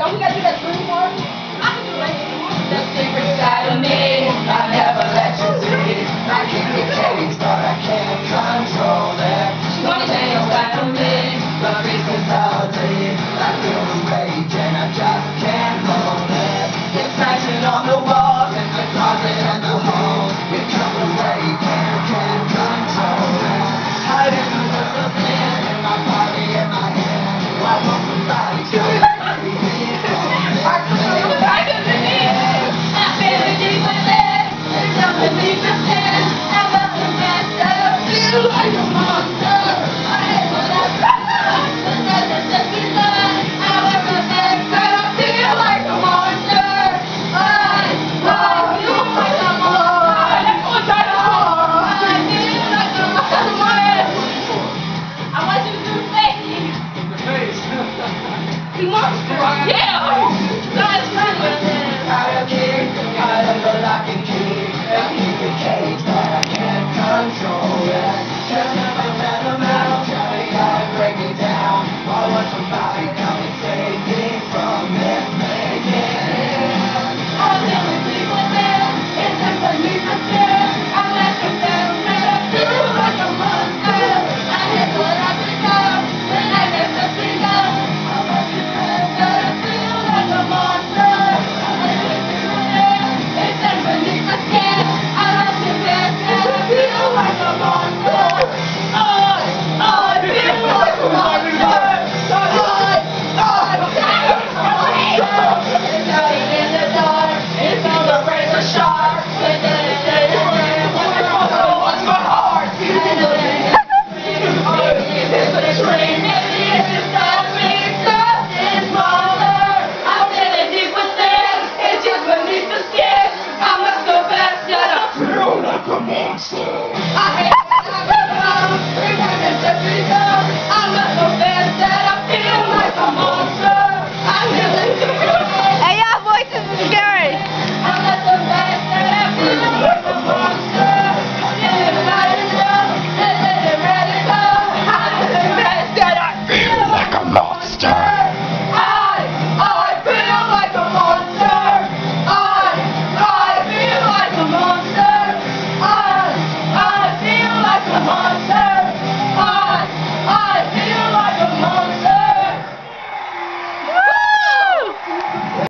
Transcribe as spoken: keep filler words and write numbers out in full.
Don't we gotta do that three more? I can do it. The secret side of me, I never let you see. I keep it caged, but I can't control it. One day inside of me, the beast is ugly. I feel the rage and I just can't hold it. It's smashing on the walls and the closet and the home. It comes away, can't, can't control it. Hiding under the bed in my body in my head. I want somebody to let me in. I feel right in the head. I feel it deep within. There's nothing deep within. I'm up to mess up. Feel like a monster. I hate when I cry. But then there's just begun. I wear a bed, but I feel like a monster. I love you like a monster. I feel like a monster. I want you to do the face. The face. Monster. Yeah.